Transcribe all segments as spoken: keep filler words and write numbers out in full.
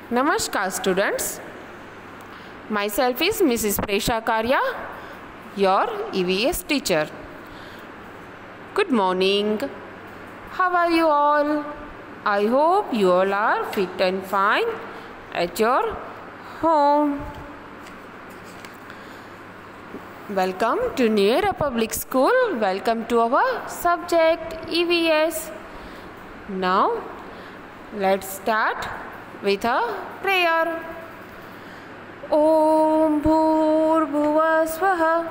Namaskar students, myself is Missus Presha Karya, your E V S teacher. Good morning, how are you all? I hope you all are fit and fine at your home. Welcome to New Era Public School. Welcome to our subject E V S. Now let's start with a prayer. Om Bhurbhuva Swaha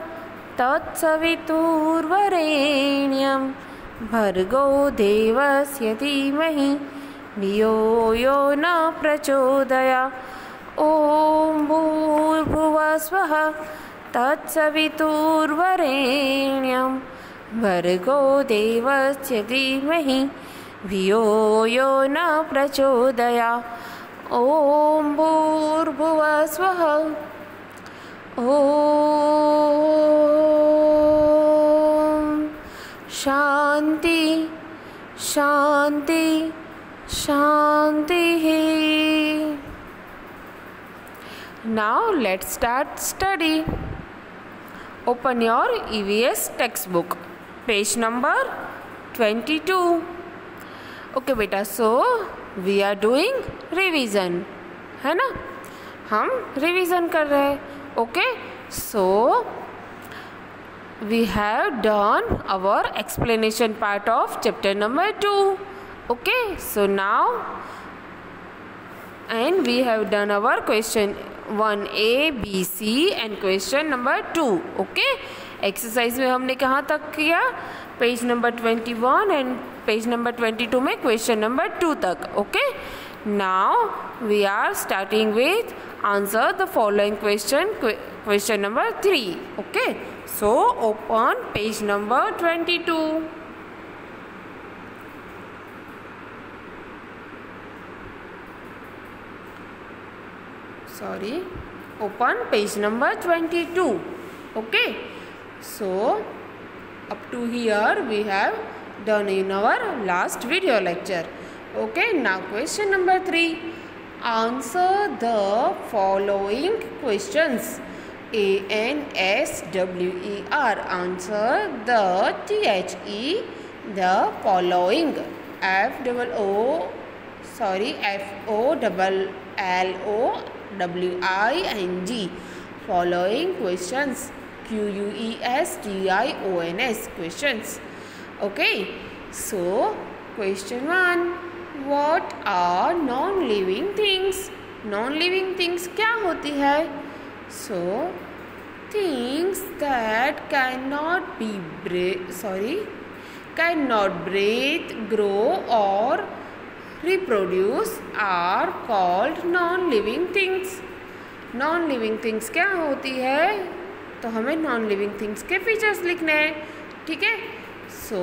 Tatsavituurvarenyam Bhargo Devasya Dhimahi Dhiyo Yo Na Prachodaya. Om Bhurbhuva Swaha Tatsavituurvarenyam Bhargo Devasya Dhimahi धियो यो न प्रचोदया. ओम भूर्भुवः स्वः. ओम शांति शांति शांति. Now let's start study. Open your E V S textbook, page number twenty-two. Okay बेटा, so we are doing revision, है ना, हम रिवीजन कर रहे हैं. Okay, so we have done our explanation part of chapter number two. Okay, so now and we have done our question one A B C and question number two. Okay, exercise में हमने कहाँ तक किया? Page number twenty one and page number twenty two में question number two तक. Okay, now we are starting with answer the following question, question number three. Okay, so open page number twenty two. sorry open page number twenty-two. okay, so up to here we have done in our last video lecture. Okay, now question number three. Answer the following questions. A N S W E R. Answer the T H E the following. F double O sorry F O double L O W I N G. Following questions. Q U E S T I O N S questions. Okay, so question one. What are non-living things? Non-living things क्या होती है? So things that cannot be breathe sorry cannot breathe, grow or reproduce are called non-living things. Non-living things क्या होती है? तो हमें non living things के features लिखने हैं. ठीक है, so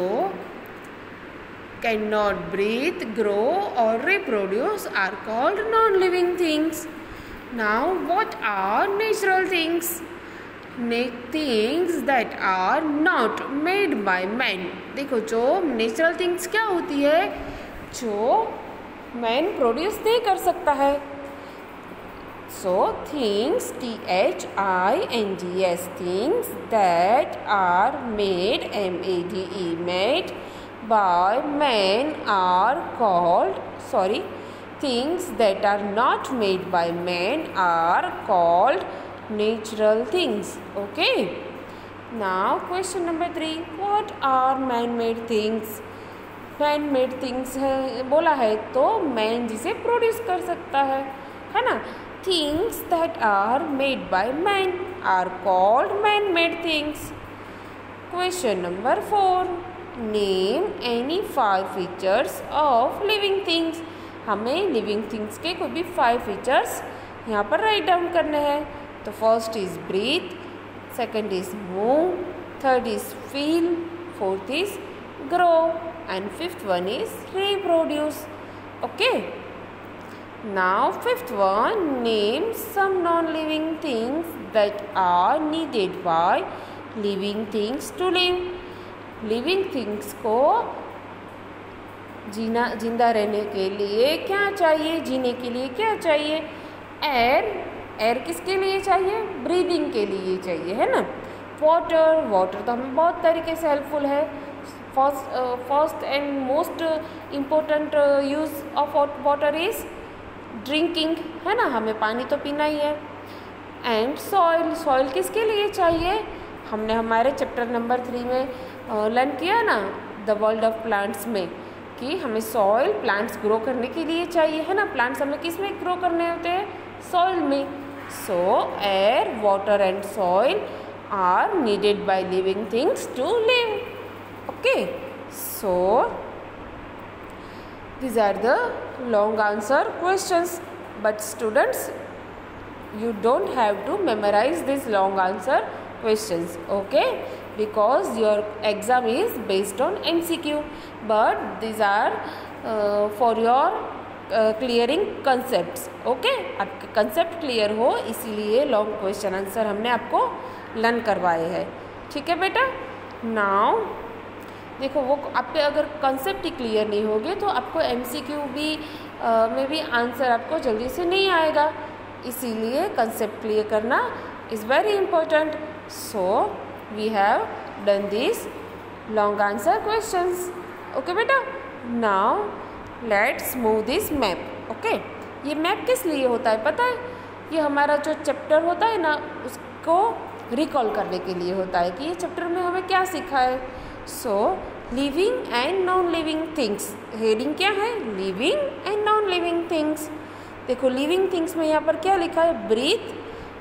can not breathe, grow और reproduce are called non living things. Now what are natural things? Things that are not made by man. देखो, जो नेचुरल थिंग्स क्या होती है? जो मैन प्रोड्यूस नहीं कर सकता है. So things, T H I N G S, things that are made, M A D E, made by man are called, sorry, things that are not made by man are called natural things. Okay. Now question number three. What are man-made things? Man-made things है बोला है तो man जिसे produce कर सकता है, है ना. Things that are made by man are called man-made things. Question number four. Name any five features of living things. हमें living things के कोई भी five features यहाँ पर write down करने हैं. तो first is breathe, second is move, third is feel, fourth is grow and fifth one is reproduce. Okay. Now fifth one, name some non-living things that are needed by living things to live. living things को जीना जिंदा रहने के लिए क्या चाहिए, जीने के लिए क्या चाहिए? एयर, एयर किसके लिए चाहिए? ब्रीदिंग के लिए चाहिए, है ना। वाटर, वाटर तो हमें बहुत तरीके से हेल्पफुल है। First first and most important use of water is drinking, है ना, हमें पानी तो पीना ही है। एंड सॉइल, सॉइल किसके लिए चाहिए? हमने हमारे चैप्टर नंबर थ्री में लर्न किया ना, द वर्ल्ड ऑफ प्लांट्स में, कि हमें सॉइल प्लांट्स ग्रो करने के लिए चाहिए, है ना। प्लांट्स हमें किस में ग्रो करने होते हैं? सॉइल में। So air, water and soil are needed by living things to live. Okay, so these are the long answer questions, but students, you don't have to memorize these long answer questions, okay, because your exam is based on M C Q, but these are uh, for your uh, clearing concepts, okay। आपके concept clear हो इसीलिए long question answer हमने आपको learn करवाए हैं, ठीक है बेटा। now देखो, वो आपके अगर कंसेप्ट ही क्लियर नहीं होगे तो आपको एमसीक्यू भी आ, में भी आंसर आपको जल्दी से नहीं आएगा, इसीलिए कंसेप्ट क्लियर करना is very important. So we have done this long answer questions, okay बेटा। Now let's move this map, okay. ये मैप किस लिए होता है पता है? ये हमारा जो चैप्टर होता है ना, उसको रिकॉल करने के लिए होता है कि ये चैप्टर में हमें क्या सीखा है। So living and non living things, heading क्या है? Living and non living things. देखो, लिविंग थिंग्स में यहाँ पर क्या लिखा है? Breathe,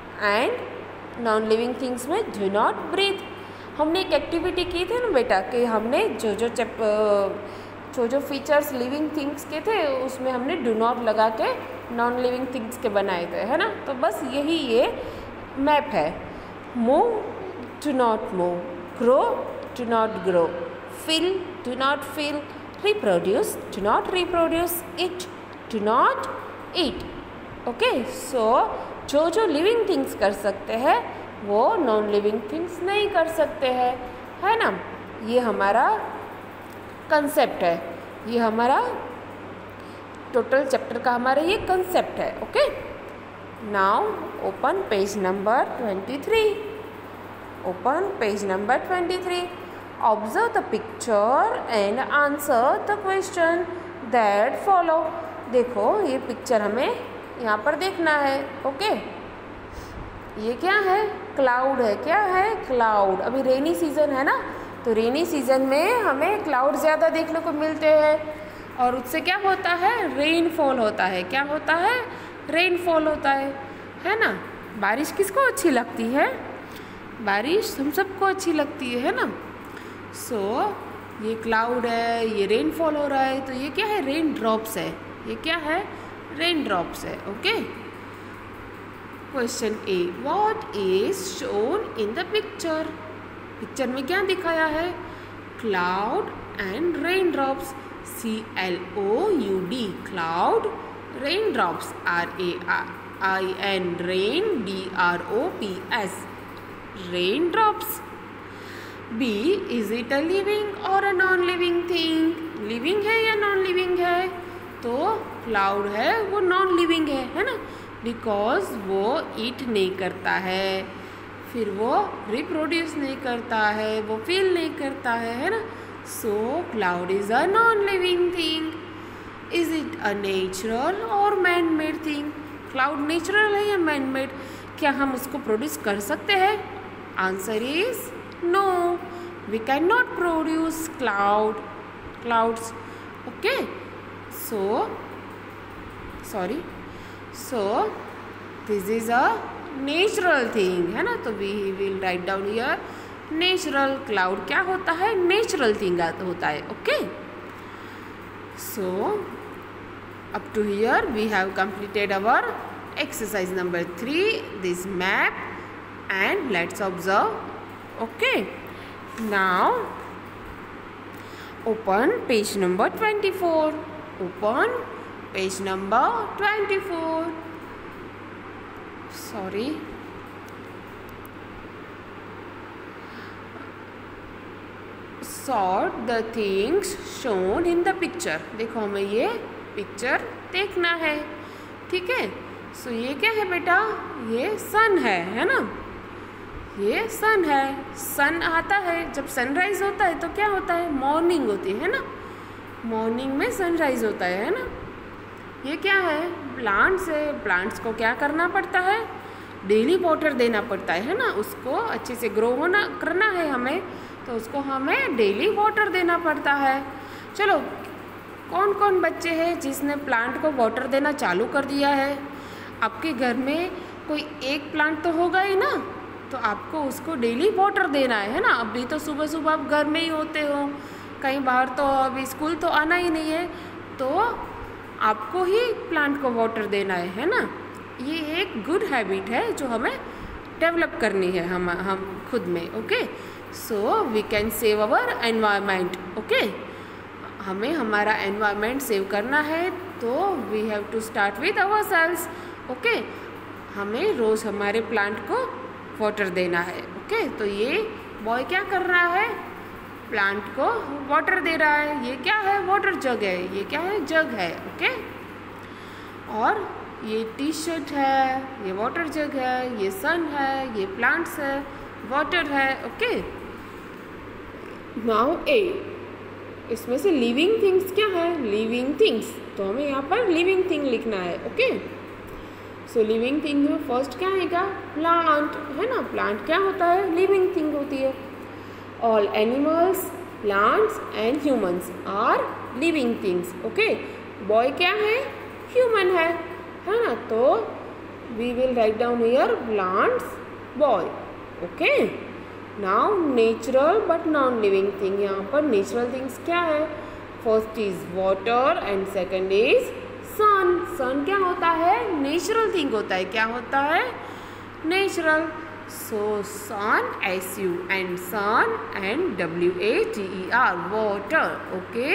and non living things में डू नॉट ब्रीथ। हमने एक एक्टिविटी की थी ना बेटा, कि हमने जो जो चैप जो जो फीचर्स लिविंग थिंग्स के थे उसमें हमने डू नॉट लगा के नॉन लिविंग थिंग्स के बनाए थे, है ना। तो बस यही ये मैप है। Move, do not move. Grow, do not grow। fill, do not fill। reproduce, do not reproduce। eat, do not eat। Okay, so जो जो लिविंग थिंग्स कर सकते हैं वो नॉन लिविंग थिंग्स नहीं कर सकते हैं, है ना। ये हमारा कंसेप्ट है, ये हमारा टोटल चैप्टर का हमारा ये कंसेप्ट है, okay. Now open page number twenty three. Open page number twenty-three। Observe the picture and answer the question that follow। देखो, ये पिक्चर हमें यहाँ पर देखना है, ओके। ये क्या है? क्लाउड है। क्या है? क्लाउड। अभी रेनी सीजन है ना, तो रेनी सीजन में हमें क्लाउड ज़्यादा देखने को मिलते हैं और उससे क्या होता है? रेनफॉल होता है। क्या होता है? रेनफॉल होता है, है ना। बारिश किसको अच्छी लगती है? बारिश हम सबको अच्छी लगती है, है ना। सो so, ये क्लाउड है, ये रेनफॉल हो रहा है, तो ये क्या है? रेन ड्रॉप्स है। ये क्या है? रेन ड्रॉप्स है, okay. Question A, what is shown in the picture? Picture में क्या दिखाया है? Cloud and rain drops. C L O U D, cloud, rain drops, R A I N, rain, D R O P S, raindrops। B, is it a living or a non-living thing? living है या non-living है? तो cloud है, वो non-living है, है ना, because वो eat नहीं करता है, फिर वो reproduce नहीं करता है, वो feel नहीं करता है, है ना। so cloud is a non-living thing। is it a natural or man-made thing? cloud natural है या man-made? क्या हम उसको प्रोड्यूस कर सकते हैं? Answer is no, we can not produce cloud clouds, okay. So sorry so this is a natural thing, है ना। तो we will write down here natural. Cloud क्या होता है? नेचुरल थिंग होता है, okay. So up to here we have completed our exercise number three, this map, and let's observe, okay। now open page number twenty-four। open page number twenty-four। sorry sort the things shown in the picture. देखो हमें ये picture देखना है, ठीक है। सो so, ये क्या है बेटा, ये सन है है ना, ये सन है। सन आता है जब सनराइज होता है तो क्या होता है, मॉर्निंग होती है ना, मॉर्निंग में सनराइज होता है है ना। ये क्या है, प्लांट्स है। प्लांट्स को क्या करना पड़ता है, डेली वाटर देना पड़ता है है ना। उसको अच्छे से ग्रो होना करना है हमें, तो उसको हमें डेली वाटर देना पड़ता है। चलो, कौन कौन बच्चे हैं जिसने प्लांट को वाटर देना चालू कर दिया है। आपके घर में कोई एक प्लांट तो होगा ही ना, तो आपको उसको डेली वाटर देना है है ना। अभी तो सुबह सुबह आप घर में ही होते हो, कहीं बाहर तो अभी स्कूल तो आना ही नहीं है, तो आपको ही प्लांट को वाटर देना है है ना। ये एक गुड हैबिट है जो हमें डेवलप करनी है हम हम खुद में। Okay, so we can save our environment. Okay, हमें हमारा एनवायरनमेंट सेव करना है, तो we have to start with our selves. Okay, हमें रोज़ हमारे प्लांट को वाटर देना है। ओके, तो ये बॉय क्या कर रहा है, प्लांट को वाटर दे रहा है। ये क्या है, वाटर जग है। ये क्या है, जग है। ओके, और ये टी शर्ट है, ये वाटर जग है, ये सन है, ये प्लांट्स है, वाटर है। ओके, नाउ ए, इसमें से लिविंग थिंग्स क्या है, लिविंग थिंग्स, तो हमें यहाँ पर लिविंग थिंग लिखना है। ओके, सो लिविंग थिंग में फर्स्ट क्या आएगा, प्लांट है ना। प्लांट क्या होता है, लिविंग थिंग होती है। All animals, plants and humans are living things. Okay, boy क्या है, ह्यूमन है है ना। तो we will write down here plants, boy. Okay, now natural but non living thing. यहाँ पर नेचुरल थिंग्स क्या है, first is water and second is sun. Sun क्या होता है, नेचुरल थिंग होता है। क्या होता है, natural. So sun, S U and sun and W A T E R, water. Okay,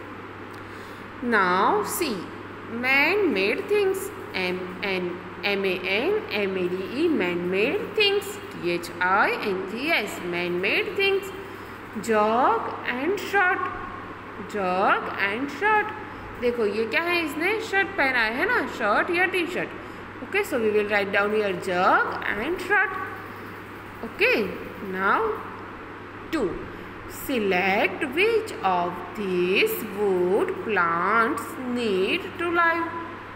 now see, man made things, M N M A N M A D E, man made things, T H I N T S, man made things. Jug and shirt, jug and shirt. देखो ये क्या है, इसने shirt पहना है ना, shirt या T shirt. Okay, so we will write down here jug and shirt. Okay, now two, select which of these wood plants need to live.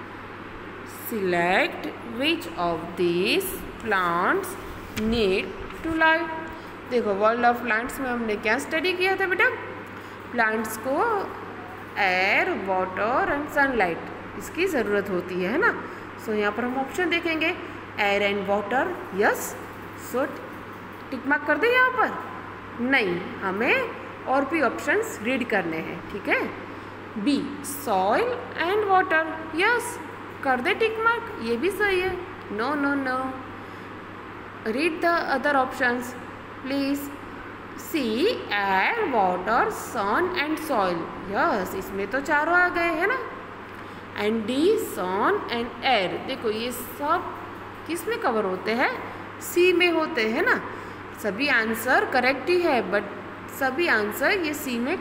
Select which of these plants need to live. देखो, world of plants में हमने क्या study किया था बेटा, plants को air, water and sunlight इसकी ज़रूरत होती है ना। सो so, यहाँ पर हम ऑप्शन देखेंगे, air and water, yes. So tick mark कर दे यहाँ पर, नहीं, हमें और भी ऑप्शंस रीड करने हैं, ठीक है। B, soil and water, yes, कर दे टिक मार्क, ये भी सही है। No no no, read the other options please. C, air, water, sun and soil, yes, इसमें तो चारों आ गए हैं ना। And D, sun and air, देखो ये सब किस में कवर होते हैं, सी में होते हैं ना। सभी आंसर करेक्ट ही है, बट सभी आंसर ये सी में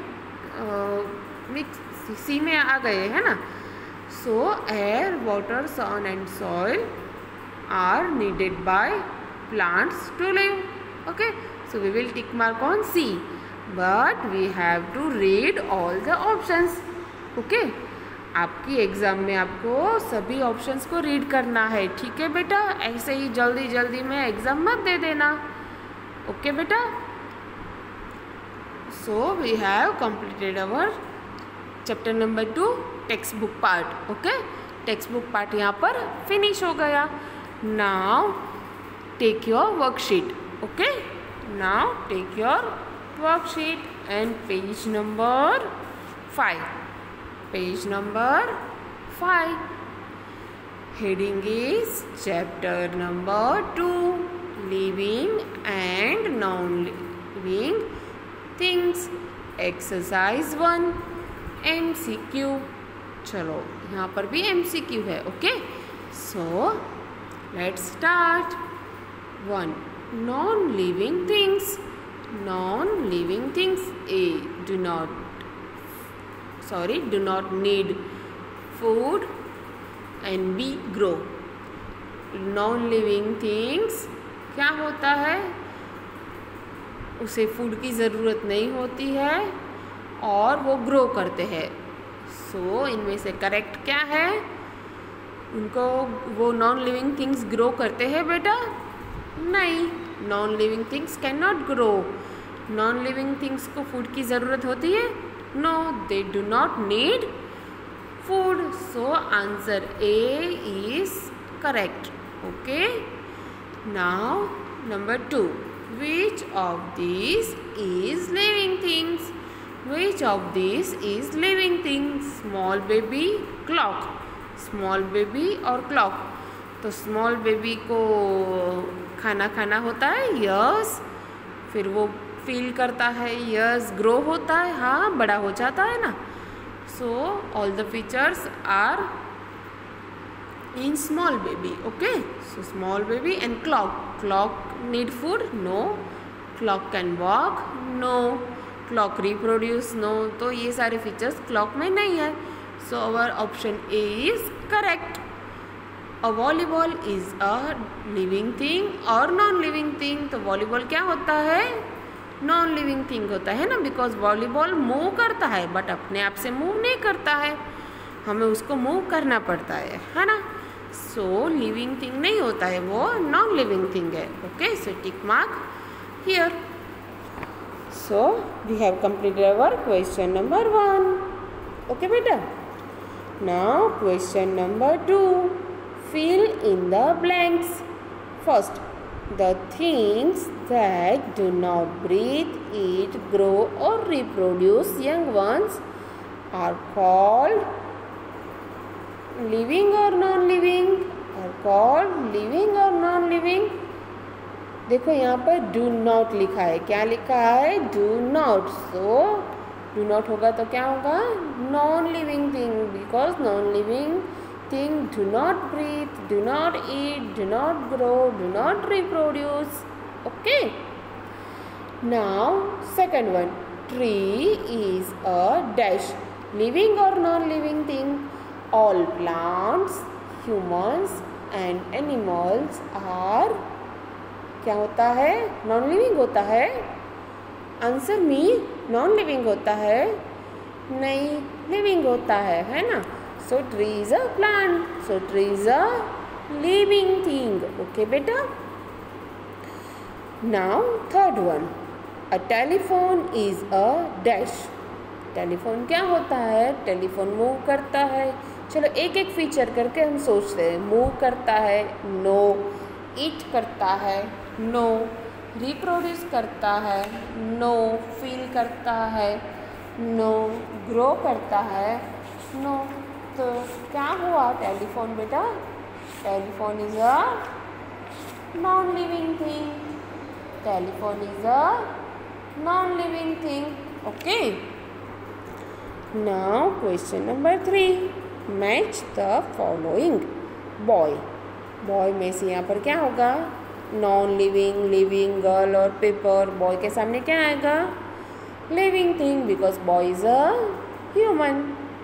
मिक्स सी में आ गए हैं ना। So air, water, sun and soil are needed by plants to live. Okay, so we will tick mark on C, but we have to read all the options. Okay, आपकी exam में आपको सभी options को read करना है, ठीक है बेटा। ऐसे ही जल्दी जल्दी में एग्ज़ाम मत दे देना। ओके बेटा, so we have completed our chapter number two, text book part. Okay, text book part यहाँ पर फिनिश हो गया। Now take your worksheet. Okay, now take your worksheet and page number five, page number five, heading is chapter number two, living and non-living things, exercise one, M C Q। चलो यहाँ पर भी M C Q है। Okay, so let's start. One, non-living things, non-living things. A, do not sorry do not need food. And B, grow. non-living things क्या होता है, उसे food की ज़रूरत नहीं होती है और वो ग्रो करते हैं. सो so, इनमें से करेक्ट क्या है, उनको वो नॉन लिविंग थिंग्स ग्रो करते हैं बेटा? नहीं, non living things can not grow. Non living things को फूड की ज़रूरत होती है? No, they do not need food. So answer A is correct. Okay, now number two. Which of these is living things? Which of these is living things? Small baby, clock. Small baby और clock. तो small baby को खाना खाना होता है, yes. फिर वो feel करता है, yes. ग्रो होता है, हाँ, बड़ा हो जाता है ना. So all the features are in small baby. Okay, so small baby and clock. Clock need food? No. Clock can walk? No. Clock reproduce? No. तो ये सारे features clock में नहीं है. So our option A is correct. A volleyball is a living thing और non-living thing. तो volleyball क्या होता है? non-living thing होता है ना, because volleyball move करता है but अपने आप से move नहीं करता है, हमें उसको move करना पड़ता है, है ना. सो लिविंग थिंग नहीं होता है, वो नॉन लिविंग थिंग है. Okay, so tick mark here. So we have completed our question number one. Okay बेटा, now question number two. Fill in the blanks. First, the things that do not breathe, eat, grow और reproduce young ones are called living or non-living, are called living or non-living. देखो यहाँ पर do not लिखा है, क्या लिखा है? do not. so do not होगा तो क्या होगा? non-living thing, because non-living thing do not breathe, do not eat, do not grow, do not reproduce. Okay, now second one. Tree is a dash, living or non-living thing. All plants, humans and animals are क्या होता है? Non living होता है. Answer me, non living होता है? नहीं, living होता है, है ना. So tree is a plant, so tree is a living thing. Okay बेटा, now third one. A telephone is a dash. Telephone क्या होता है? टेलीफोन मूव करता है. चलो एक एक फीचर करके हम सोचते हैं. मूव करता है? नो. ईट करता है? नो. रिप्रोड्यूस करता है? नो. फील करता है? नो. ग्रो करता है? नो. तो क्या हुआ टेलीफोन बेटा? Telephone is a non living thing. Telephone is a non living thing. Okay, now question number three. Match the following. Boy. Boy में से यहाँ पर क्या होगा? नॉन लिविंग, लिविंग, गर्ल और पेपर. बॉय के सामने क्या आएगा? Living thing, because boy is a human.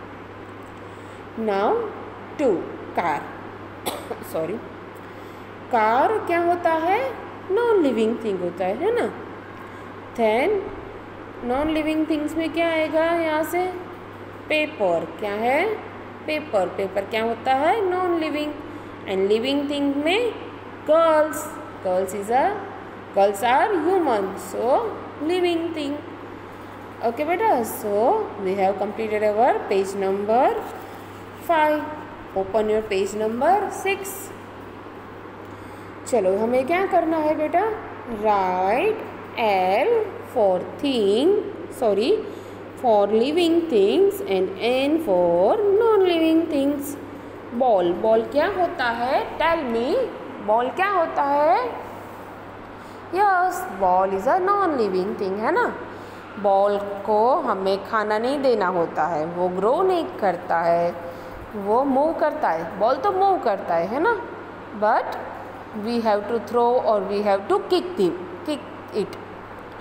Now two. Car. Sorry, car क्या होता है? नॉन लिविंग थिंग होता है, है ना. देन नॉन लिविंग थिंग्स में क्या आएगा यहाँ से? पेपर. क्या है? पेपर. पेपर क्या होता है? Non living. And living thing में girls. Girls is a girls are human, so living thing. Okay बेटा, so we have completed our page number five. Open your page number six. चलो हमें क्या करना है बेटा? Write L for thing, sorry for living things and N for non-living things. Ball. Ball क्या होता है? Tell me. बॉल क्या होता है? Yes, ball is a non living thing, है ना. बॉल को हमें खाना नहीं देना होता है, वो ग्रो नहीं करता है, वो मूव करता है. बॉल तो मूव करता है, है ना. But we have to throw और we have to kick the kick it.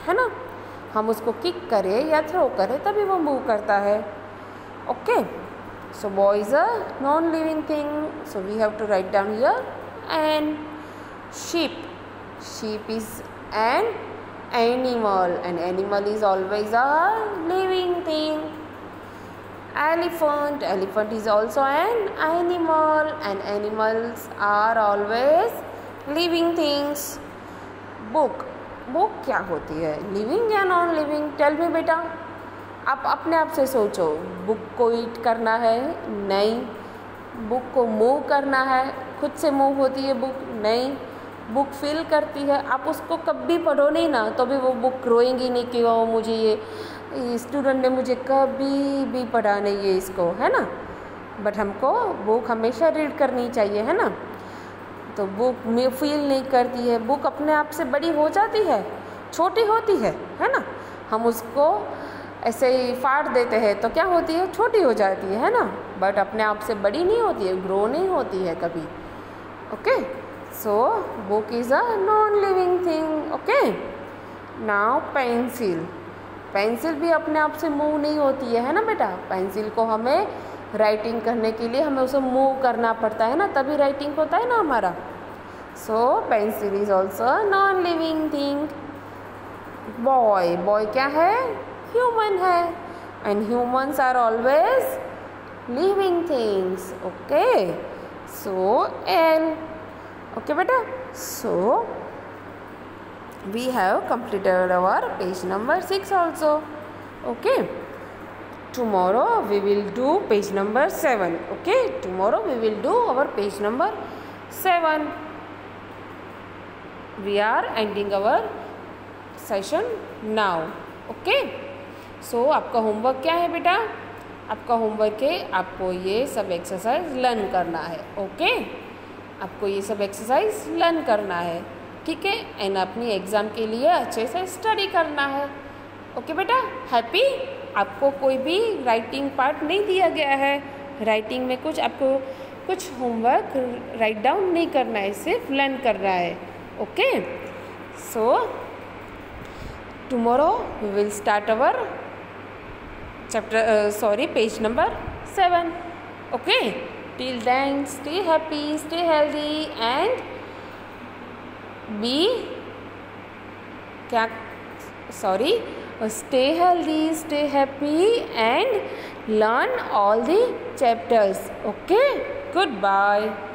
है ना। हम उसको किक करें या थ्रो करें तभी वो मूव करता है। Okay, so boy is a non living thing, so we have to write down here. And sheep, sheep is an animal, an animal is always a living thing. Elephant, elephant is also an animal, and animals are always living things. Book, book क्या होती है, living या non living? Tell me बेटा, आप अपने आप से सोचो। बुक को ईट करना है? नहीं। बुक को मूव करना है? खुद से मूव होती है बुक? नहीं। बुक फील करती है? आप उसको कभी पढ़ो नहीं ना तो भी वो बुक रोएंगी नहीं कि वो मुझे ये स्टूडेंट ने मुझे कभी भी पढ़ा नहीं है इसको, है ना। बट हमको बुक हमेशा रीड करनी चाहिए, है ना। तो बुक में फील नहीं करती है, बुक अपने आप से बड़ी हो जाती है, छोटी होती है, है ना। हम उसको ऐसे ही फाड़ देते हैं तो क्या होती है, छोटी हो जाती है, है ना। बट अपने आप से बड़ी नहीं होती है, ग्रो नहीं होती है कभी। Okay, so book is a non living thing. Okay, now pencil, pencil भी अपने आप से मूव नहीं होती है, है ना बेटा। पेंसिल को हमें राइटिंग करने के लिए हमें उसे मूव करना पड़ता है ना, तभी राइटिंग होता है ना हमारा। So pencil is also non living thing. Boy, boy क्या है, ह्यूमन है, and humans are always living things. Okay, so L, okay बेटा, so we have completed our page number six also. Okay, tomorrow we will do page number seven. Okay, tomorrow we will do our page number seven. We are ending our session now. Okay, so आपका homework क्या है बेटा? आपका homework है आपको ये सब exercise learn करना है। ओके, आपको ये सब एक्सरसाइज लर्न करना है, ठीक है। एंड अपनी एग्ज़ाम के लिए अच्छे से स्टडी करना है। ओके बेटा, हैप्पी। आपको कोई भी राइटिंग पार्ट नहीं दिया गया है, राइटिंग में कुछ आपको कुछ होमवर्क राइट डाउन नहीं करना है, सिर्फ लर्न करना है। Okay, so tomorrow we will start our chapter sorry page number seven. Okay, till then stay happy, stay healthy and be क्या sorry stay healthy, stay happy and learn all the chapters. Okay, good bye.